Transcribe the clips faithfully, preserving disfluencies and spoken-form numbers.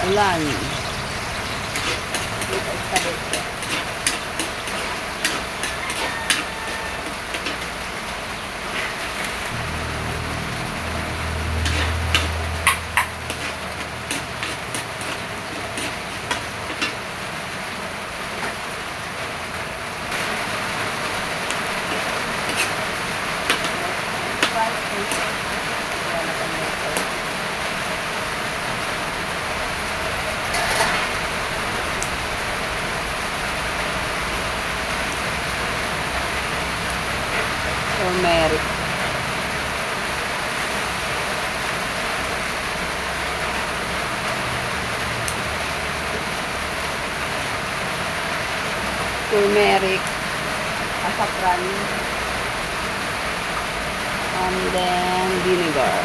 Ulan. Turmeric. Turmeric, asafran, and then vinegar.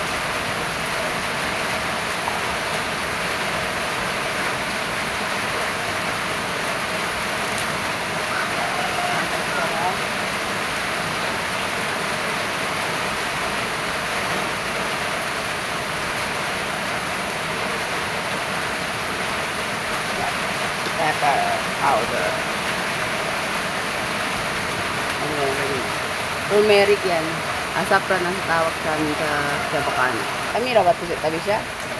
Pepper powder. Turmeric yan. Asapran ang tawag sa amin sa Chabacano. Kami rawat ko sa tabi siya.